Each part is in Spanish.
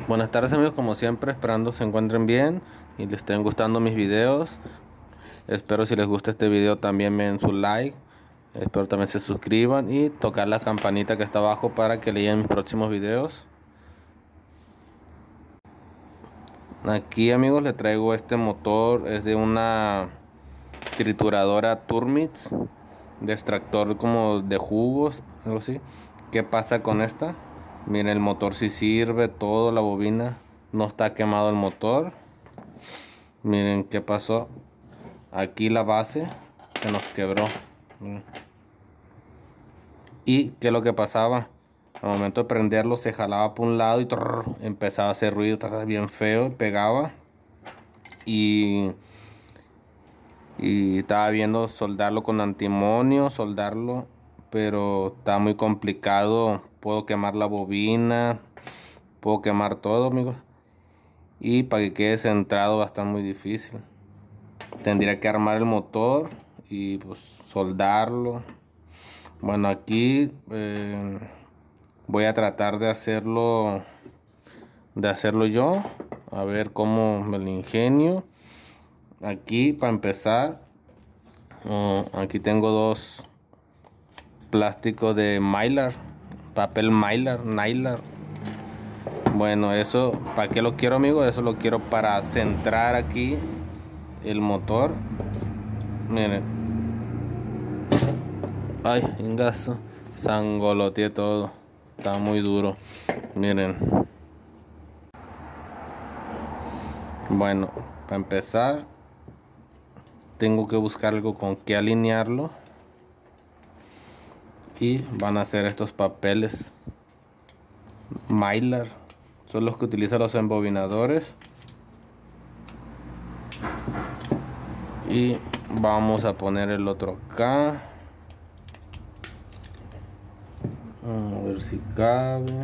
Buenas tardes amigos, como siempre, esperando se encuentren bien y les estén gustando mis videos. Espero si les gusta este video también me den su like. Espero también se suscriban y tocar la campanita que está abajo para que le lleguen mis próximos videos. Aquí amigos les traigo este motor, es de una trituradora Turmix, de extractor como de jugos, algo así. ¿Qué pasa con esta? Miren, el motor sí sirve, todo, la bobina, no está quemado el motor. Miren qué pasó. Aquí la base se nos quebró. Y qué es lo que pasaba. Al momento de prenderlo se jalaba por un lado y empezaba a hacer ruido bien feo, pegaba. Y estaba viendo soldarlo con antimonio, soldarlo, pero está muy complicado. Puedo quemar la bobina, puedo quemar todo, amigos. Y para que quede centrado va a estar muy difícil. Tendría que armar el motor y pues soldarlo. Bueno, aquí voy a tratar de hacerlo yo, a ver cómo me lo ingenio. Aquí para empezar, aquí tengo dos plásticos de mylar, papel mylar. Bueno, eso para qué lo quiero, amigo, eso lo quiero para centrar aquí el motor. Miren, ay, ingazo, sangoloteé todo, está muy duro. Miren, bueno, para empezar tengo que buscar algo con que alinearlo y van a ser estos papeles mylar, son los que utilizan los embobinadores. Y vamos a poner el otro acá, a ver si cabe,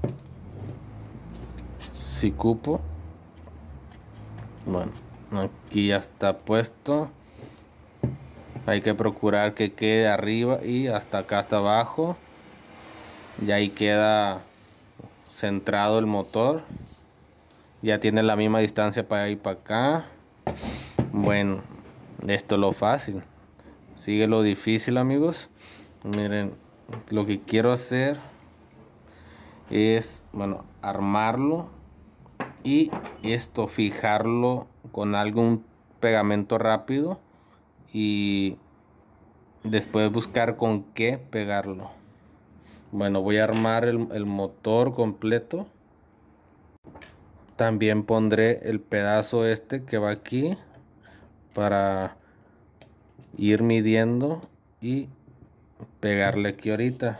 si cupo. Bueno, aquí ya está puesto. Hay que procurar que quede arriba y hasta acá, hasta abajo. Y ahí queda centrado el motor. Ya tiene la misma distancia para ir para acá. Bueno, esto es lo fácil. Sigue lo difícil, amigos. Miren, lo que quiero hacer es, bueno, armarlo y esto fijarlo con algún pegamento rápido y después buscar con qué pegarlo. Bueno, voy a armar el motor completo. También pondré el pedazo este que va aquí para ir midiendo y pegarle aquí ahorita.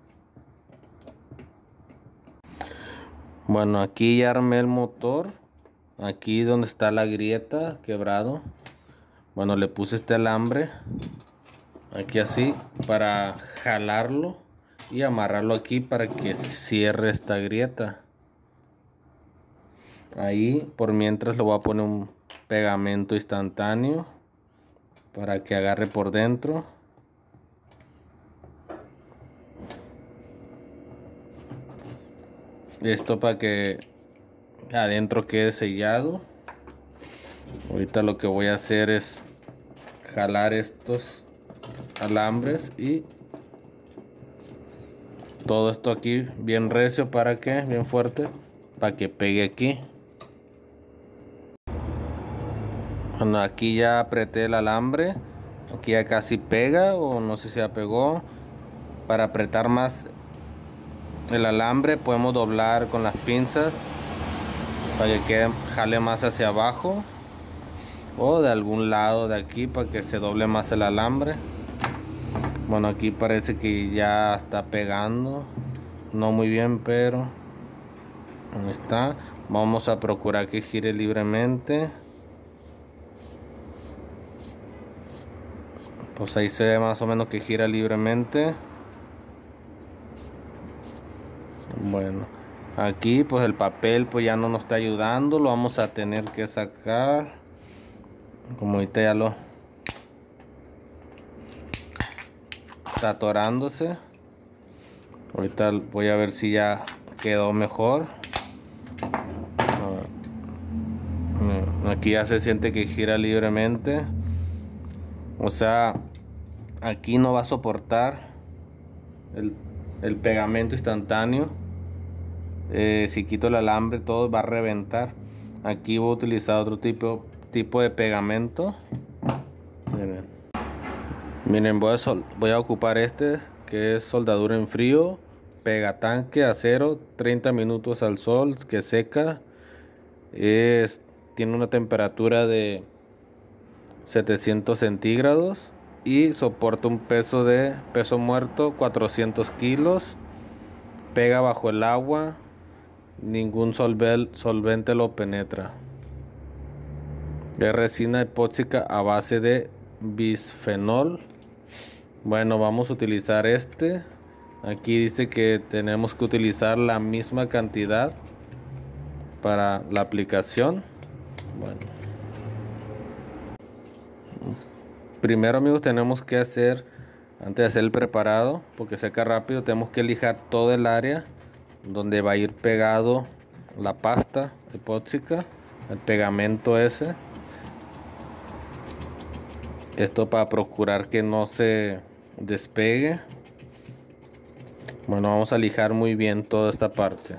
Bueno, aquí ya armé el motor. Aquí donde está la grieta quebrado. Bueno, le puse este alambre aquí así para jalarlo y amarrarlo aquí para que cierre esta grieta. Ahí por mientras le voy a poner un pegamento instantáneo para que agarre por dentro. Esto para que adentro quede sellado. Ahorita lo que voy a hacer es jalar estos alambres y todo esto aquí bien recio, para que bien fuerte, para que pegue aquí. Bueno, aquí ya apreté el alambre, aquí ya casi pega, o no sé si ya pegó. Para apretar más el alambre podemos doblar con las pinzas para que quede, jale más hacia abajo, o de algún lado de aquí para que se doble más el alambre. Bueno, aquí parece que ya está pegando, no muy bien, pero ahí está. Vamos a procurar que gire libremente. Pues ahí se ve más o menos que gira libremente. Bueno, aquí pues el papel pues ya no nos está ayudando, lo vamos a tener que sacar. Como ahorita ya lo está atorándose. Ahorita voy a ver si ya quedó mejor. Aquí ya se siente que gira libremente. O sea, aquí no va a soportar el pegamento instantáneo. Si quito el alambre, todo va a reventar. Aquí voy a utilizar otro tipo de pegamento. Miren, voy a ocupar este, que es soldadura en frío, pegatanque acero, 30 minutos al sol, que seca. Tiene una temperatura de 700 centígrados y soporta un peso muerto 400 kilos. Pega bajo el agua, ningún solvente lo penetra. Es resina epóxica a base de bisfenol. Bueno, vamos a utilizar este. Aquí dice que tenemos que utilizar la misma cantidad para la aplicación. Bueno, primero, amigos, tenemos que hacer, antes de hacer el preparado, porque seca rápido, tenemos que lijar todo el área donde va a ir pegado la pasta epóxica, el pegamento ese. Esto para procurar que no se despegue. Bueno, vamos a lijar muy bien toda esta parte.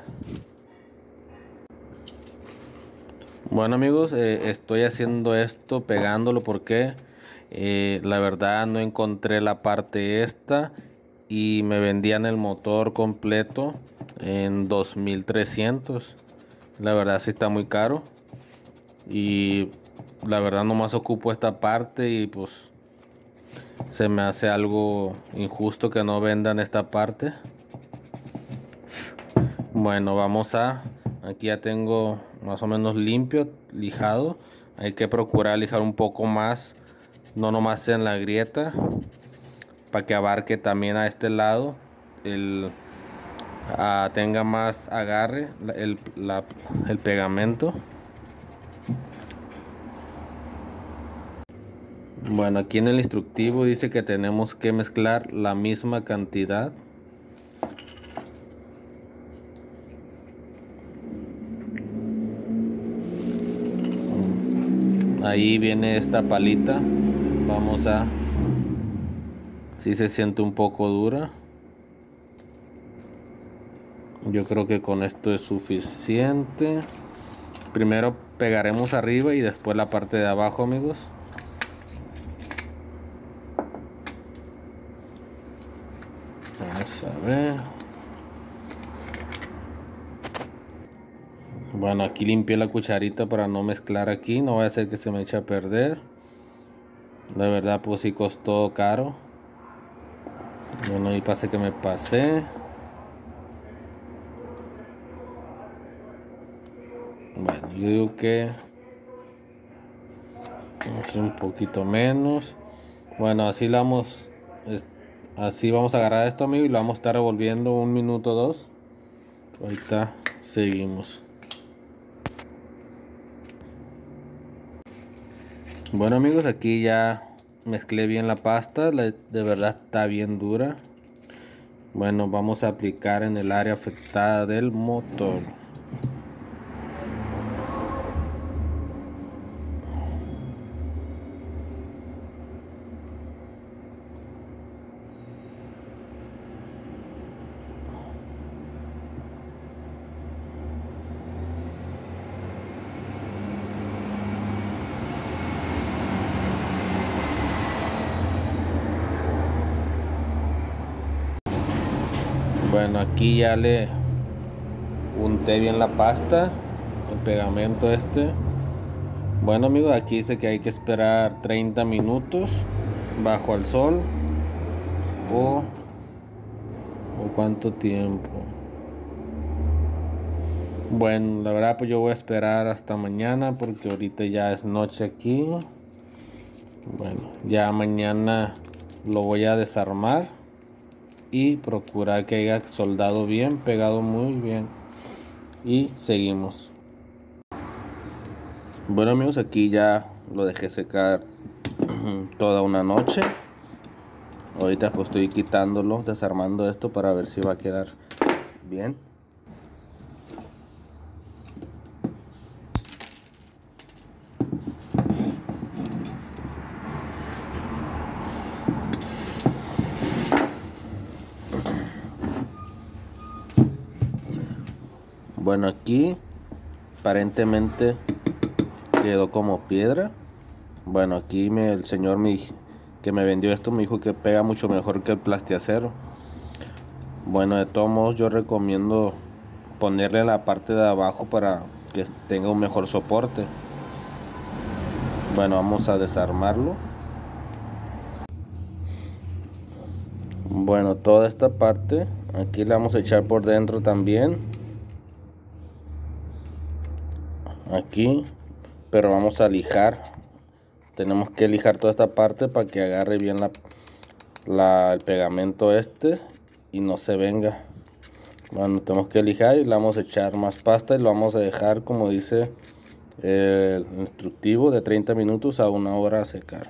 Bueno, amigos, estoy haciendo esto pegándolo porque la verdad no encontré la parte esta y me vendían el motor completo en 2,300. La verdad sí está muy caro y la verdad nomás ocupo esta parte y pues se me hace algo injusto que no vendan esta parte. Bueno, aquí ya tengo más o menos limpio, lijado. Hay que procurar lijar un poco más, no nomás en la grieta, para que abarque también a este lado, tenga más agarre el pegamento. Bueno, aquí en el instructivo dice que tenemos que mezclar la misma cantidad. Ahí viene esta palita. Si se siente un poco dura. Yo creo que con esto es suficiente. Primero pegaremos arriba y después la parte de abajo, amigos. Vamos a ver. Bueno, aquí limpié la cucharita para no mezclar aquí. No vaya a ser que se me eche a perder. La verdad, pues sí costó caro. Bueno, ahí pasé que me pasé. Bueno, yo digo que un poquito menos. Bueno, así vamos a agarrar esto, amigo, y lo vamos a estar revolviendo 1 minuto o 2. Ahorita seguimos. Bueno, amigos, aquí ya mezclé bien la pasta. De verdad está bien dura. Bueno, vamos a aplicar en el área afectada del motor. Bueno, aquí ya le unté bien la pasta, el pegamento este. Bueno, amigos, aquí dice que hay que esperar 30 minutos bajo el sol o cuánto tiempo. Bueno, la verdad pues yo voy a esperar hasta mañana porque ahorita ya es noche aquí. Bueno, ya mañana lo voy a desarmar y procurar que haya soldado bien, pegado muy bien. Y seguimos. Bueno, amigos, aquí ya lo dejé secar toda una noche. Ahorita pues estoy quitándolo, desarmando esto para ver si va a quedar bien. Bueno, aquí aparentemente quedó como piedra. Bueno, aquí el señor que me vendió esto me dijo que pega mucho mejor que el plastiacero. Bueno, de todos modos yo recomiendo ponerle la parte de abajo para que tenga un mejor soporte. Bueno, vamos a desarmarlo. Bueno, toda esta parte aquí la vamos a echar por dentro también. Aquí, pero vamos a lijar. Tenemos que lijar toda esta parte para que agarre bien el pegamento y no se venga. Bueno, tenemos que lijar y le vamos a echar más pasta y lo vamos a dejar, como dice el instructivo, de 30 minutos a 1 hora a secar.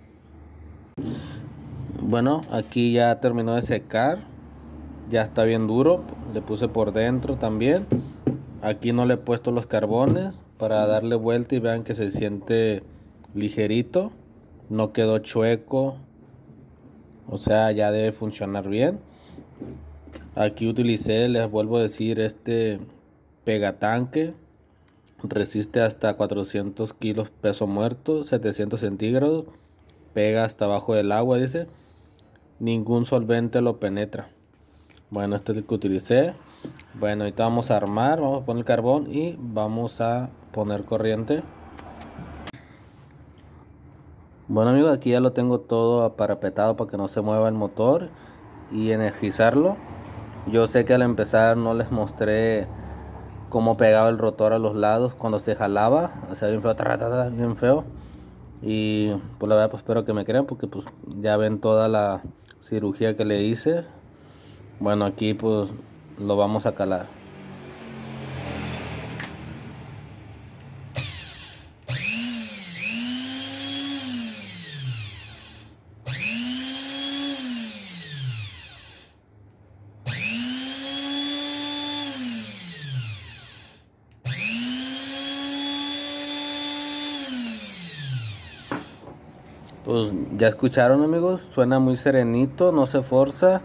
Bueno, aquí ya terminó de secar, ya está bien duro, le puse por dentro también. Aquí no le he puesto los carbones para darle vuelta y vean que se siente ligerito, no quedó chueco, o sea, ya debe funcionar bien. Aquí utilicé, les vuelvo a decir, pegatanque, resiste hasta 400 kilos peso muerto, 700 centígrados, pega hasta abajo del agua, dice, ningún solvente lo penetra. Bueno, este es el que utilicé. Bueno, ahorita vamos a armar, vamos a poner el carbón y vamos a poner corriente. Bueno amigos, aquí ya lo tengo todo aparapetado para que no se mueva el motor y energizarlo. Yo sé que al empezar no les mostré cómo pegaba el rotor a los lados cuando se jalaba, o sea, bien feo, bien feo. Y pues la verdad pues espero que me crean porque pues ya ven toda la cirugía que le hice. Bueno, aquí pues lo vamos a calar. Pues ya escucharon amigos, suena muy serenito, no se forza.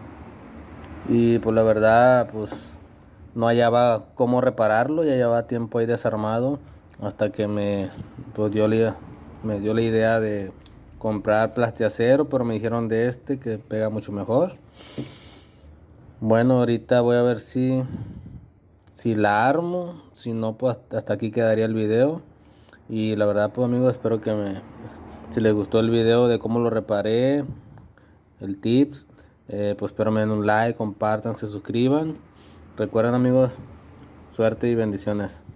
Y pues la verdad pues no hallaba cómo repararlo, ya llevaba tiempo ahí desarmado hasta que pues, me dio la idea de comprar plastiacero, pero me dijeron de que pega mucho mejor. Bueno, ahorita voy a ver si la armo, si no pues hasta aquí quedaría el video. Y la verdad pues amigos, espero que si les gustó el video de cómo lo reparé, el tips, pues espero me den un like, compartan, se suscriban. Recuerden amigos, suerte y bendiciones.